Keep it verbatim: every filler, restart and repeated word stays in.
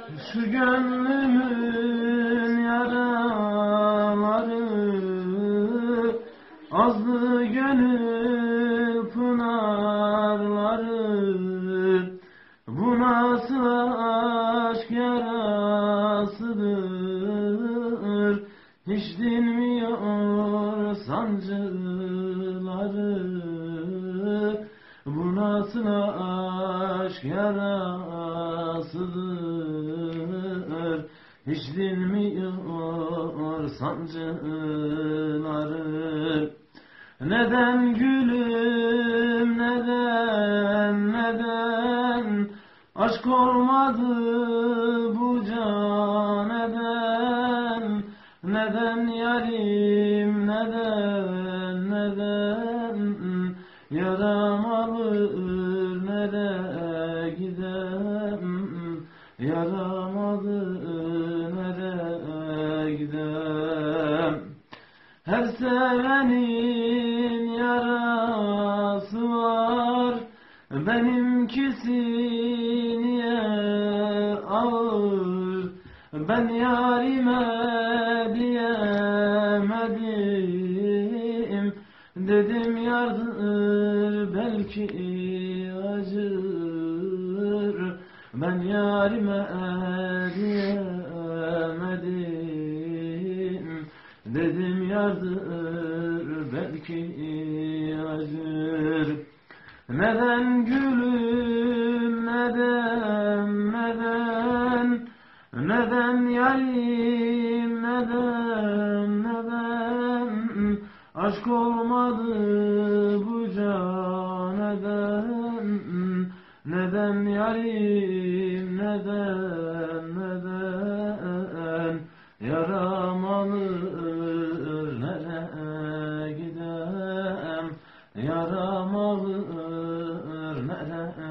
Şu gönlümün yaraları, azdı gönül pınarları. Bu nasıl aşk yarasıdır, hiç dinmiyor sancıları. Bu nasıl aşk yarasıdır, hiç dinmiyor sancıları. Neden gülüm, neden, neden aşk olmadı bu can, neden, neden yarim, neden, neden yaram alır, nereye gidem, yaram alır, nereye gidem. Her sevenin yarası var, benimkisi niye ağır? Ben yarime diyemedim, dedim yardır belki acır. Ben yarime diyemedim, dedim yardır belki acır. Neden gülüm, neden, neden, neden yarim, neden, neden aşk olmadı bu can, neden, neden yarim, neden, neden yaram alır, nereye gidem, yaram alır, nereye